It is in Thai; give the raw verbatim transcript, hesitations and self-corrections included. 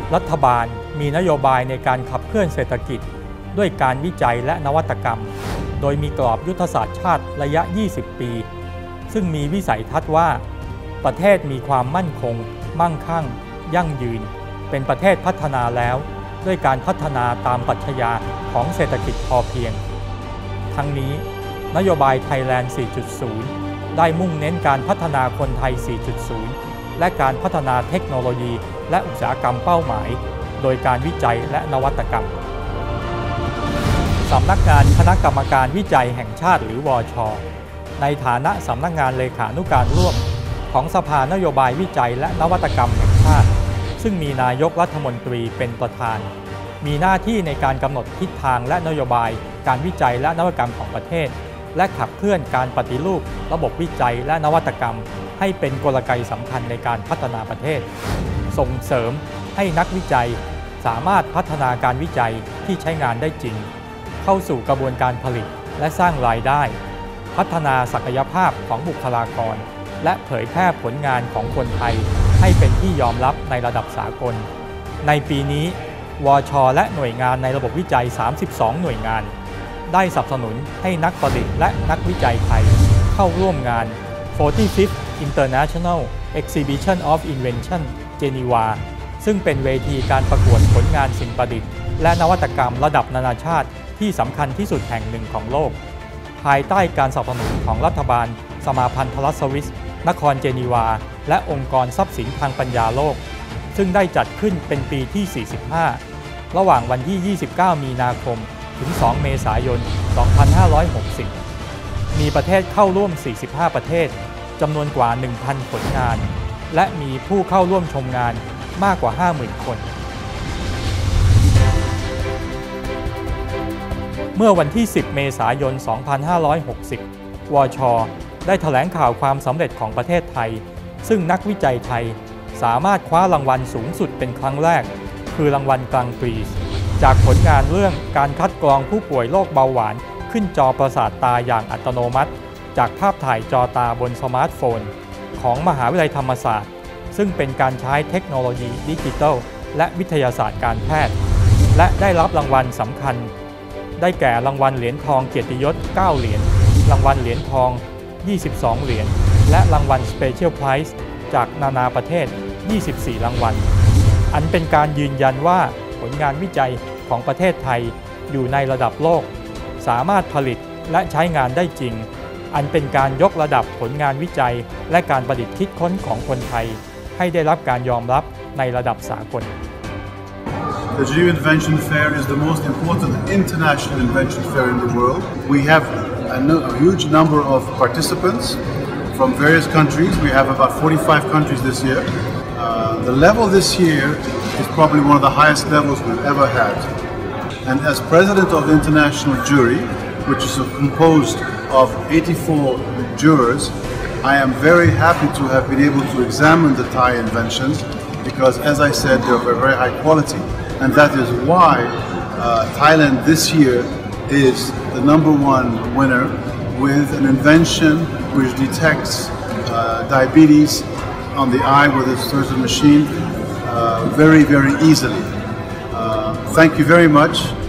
รัฐบาลมีนโยบายในการขับเคลื่อนเศรษฐกิจด้วยการวิจัยและนวัตกรรมโดยมีกรอบยุทธศาสตร์ชาติระยะ ยี่สิบ ปีซึ่งมีวิสัยทัศน์ว่าประเทศมีความมั่นคงมั่งคั่งยั่งยืนเป็นประเทศพัฒนาแล้วด้วยการพัฒนาตามปรัชญาของเศรษฐกิจพอเพียงทั้งนี้นโยบาย Thailand สี่จุดศูนย์ ได้มุ่งเน้นการพัฒนาคนไทย สี่จุดศูนย์ และการพัฒนาเทคโนโลยีและอุตสาหกรรมเป้าหมายโดยการวิจัยและนวัตกรรมสำนักงานคณะกรรมการวิจัยแห่งชาติหรือวช.ในฐานะสำนักงานเลขานุการร่วมของสภานโยบายวิจัยและนวัตกรรมแห่งชาติซึ่งมีนายกรัฐมนตรีเป็นประธานมีหน้าที่ในการกำหนดทิศทางและนโยบายการวิจัยและนวัตกรรมของประเทศและขับเคลื่อนการปฏิรูประบบวิจัยและนวัตกรรมให้เป็นกลไกสำคัญในการพัฒนาประเทศส่งเสริมให้นักวิจัยสามารถพัฒนาการวิจัยที่ใช้งานได้จริงเข้าสู่กระบวนการผลิตและสร้างรายได้พัฒนาศักยภาพของบุคลากรและเผยแพร่ผลงานของคนไทยให้เป็นที่ยอมรับในระดับสากลในปีนี้วช.และหน่วยงานในระบบวิจัยสามสิบสองหน่วยงานได้สนับสนุนให้นักประดิษฐ์และนักวิจัยไทยเข้าร่วมงาน forty-fifth International Exhibition of Invention Geneva ซึ่งเป็นเวทีการประกวดผลงานสิ่งประดิษฐ์และนวัตกรรมระดับนานาชาติที่สำคัญที่สุดแห่งหนึ่งของโลกภายใต้การสนับสนุนของรัฐบาลสมาพันธรัฐสวิสนครเจนีวาและองค์กรทรัพย์สินทางปัญญาโลกซึ่งได้จัดขึ้นเป็นปีที่ สี่สิบห้า ระหว่างวันที่ ยี่สิบเก้า มีนาคมถึง สอง เมษายน สองพันห้าร้อยหกสิบ มีประเทศเข้าร่วม สี่สิบห้า ประเทศจำนวนกว่า หนึ่งพัน ผลงานและมีผู้เข้าร่วมชมงานมากกว่า ห้าหมื่น คนเมื่อวันที่ สิบ เมษายน สองพันห้าร้อยหกสิบ วช.ได้แถลงข่าวความสำเร็จของประเทศไทยซึ่งนักวิจัยไทยสามารถคว้ารางวัลสูงสุดเป็นครั้งแรกคือรางวัลกลางปรีจากผลงานเรื่องการคัดกรองผู้ป่วยโรคเบาหวานขึ้นจอประสาทตาอย่างอัตโนมัติจากภาพถ่ายจอตาบนสมาร์ทโฟนของมหาวิทยาลัยธรรมศาสตร์ซึ่งเป็นการใช้เทคโนโลยีดิจิทัลและวิทยาศาสตร์การแพทย์และได้รับรางวัลสำคัญได้แก่รางวัลเหรียญทองเกียรติยศเก้าเหรียญรางวัลเหรียญทองยี่สิบสองเหรียญและรางวัล Special Prize จากนานาประเทศยี่สิบสี่รางวัลอันเป็นการยืนยันว่าผลงานวิจัยของประเทศไทยอยู่ในระดับโลกสามารถผลิตและใช้งานได้จริงอันเป็นการยกระดับผลงานวิจัยและการประดิษฐ์คิดค้นของคนไทยให้ได้รับการยอมรับในระดับสากล The Geneva Invention Fair is the most important international invention fair in the world. We have a, no, a huge number of participants from various countries. We have about forty-five countries this year. Uh, the level this year is probably one of the highest levels we've ever had. And as president of the international jury, which is composed of eighty-four jurors, I am very happy to have been able to examine the Thai inventions because, as I said, they're of very high quality. And that is why uh, Thailand this year is the number one winner with an invention which detects uh, diabetes on the eye with a certain machine uh, very, very easily. Uh, thank you very much.